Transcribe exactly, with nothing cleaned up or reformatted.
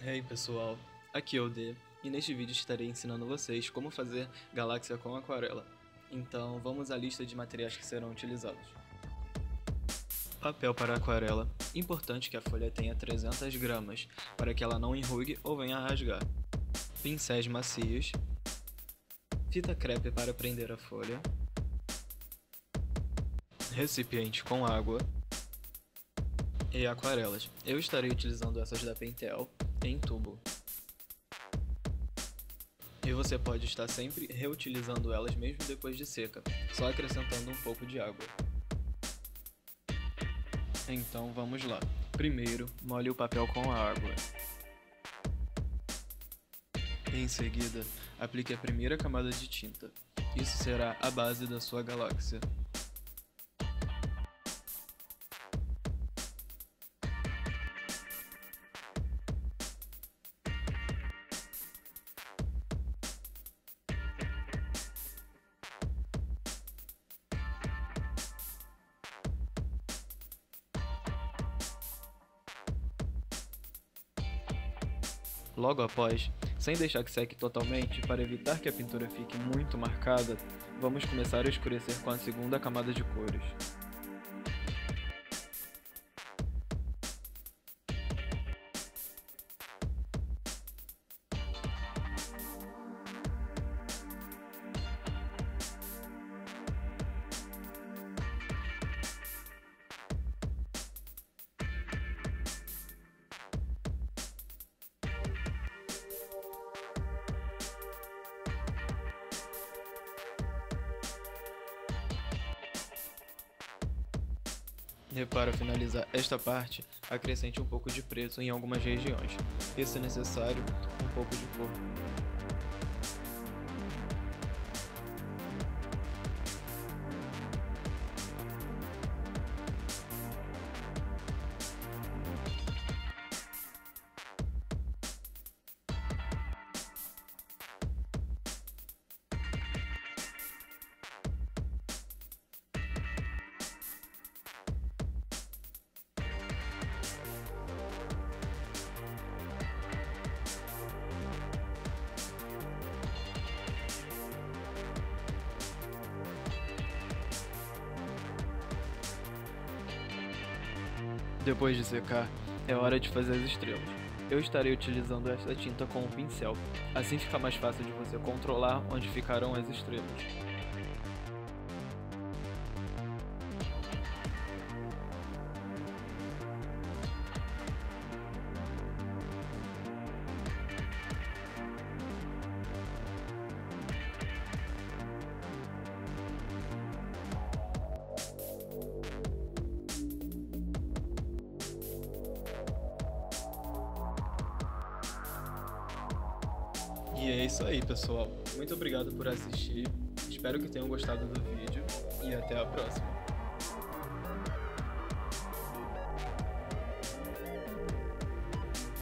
Hey pessoal, aqui é o D e neste vídeo estarei ensinando vocês como fazer galáxia com aquarela. Então vamos à lista de materiais que serão utilizados. Papel para aquarela, importante que a folha tenha trezentas gramas para que ela não enrugue ou venha a rasgar. Pincéis macios, fita crepe para prender a folha, recipiente com água e aquarelas. Eu estarei utilizando essas da Pentel em tubo. E você pode estar sempre reutilizando elas mesmo depois de seca, só acrescentando um pouco de água. Então vamos lá. Primeiro, molhe o papel com a água. Em seguida, aplique a primeira camada de tinta. Isso será a base da sua galáxia. Logo após, sem deixar que seque totalmente, para evitar que a pintura fique muito marcada, vamos começar a escurecer com a segunda camada de cores. E para finalizar esta parte, acrescente um pouco de preto em algumas regiões, e se necessário, um pouco de cor. Depois de secar, é hora de fazer as estrelas. Eu estarei utilizando esta tinta com o pincel, assim fica mais fácil de você controlar onde ficarão as estrelas. E é isso aí, pessoal. Muito obrigado por assistir. Espero que tenham gostado do vídeo e até a próxima.